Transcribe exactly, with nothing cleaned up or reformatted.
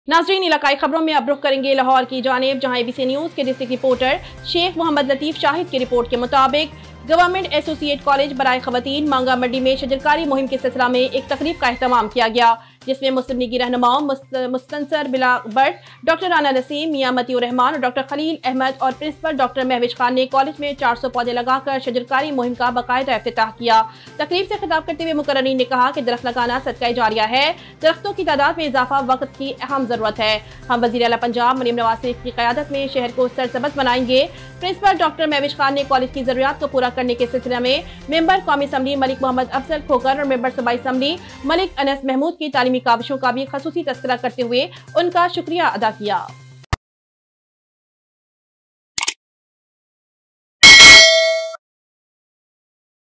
नाजरीन, इलाकाई खबरों में अब रुख करेंगे लाहौर की जानिब, जहां एबीसी न्यूज के डिस्ट्रिक्ट रिपोर्टर शेख मोहम्मद लतीफ शाहिद की रिपोर्ट के मुताबिक गवर्नमेंट एसोसिएट कॉलेज बराए खवातीन मांगा मंडी में शजरकारी मुहिम के सिलसिला में एक तकरीब का एहतमाम किया गया, जिसमें मुस्लिम लीगी रहनुमाओं मुस्तनसर बिला भट्ट, डॉक्टर राना नसीम, मियां मतीउर रहमान और डॉक्टर खलील अहमद और प्रिंसिपल डॉक्टर महविश खान ने कॉलेज में चार सौ पौधे लगाकर शजरकारी मुहिम का बाकायदा इफ्तिताह किया। तकरीब से खिताब करते हुए मुकर्ररीन ने कहा कि दरख्त लगाना सदका जारिया है, दरख्तों की तादाद में इजाफा वक्त की अहम जरूरत है। हम वज़ीर आला पंजाब मरीम नवाज शरीफ की क़यादत में शहर को सरसब्ज़ बनाएंगे। प्रिंसिपल डॉक्टर महविश खान ने कॉलेज की जरूरियात को पूरा करने के सिलसिले में मेंबर कौमी असम्बली मलिक मोहम्मद अफजल खोकर और मेंबर सूबाई असम्बली मलिक अनस महमूद की तालीमी काविशों का भी खसूसी तस्करा करते हुए उनका शुक्रिया अदा किया।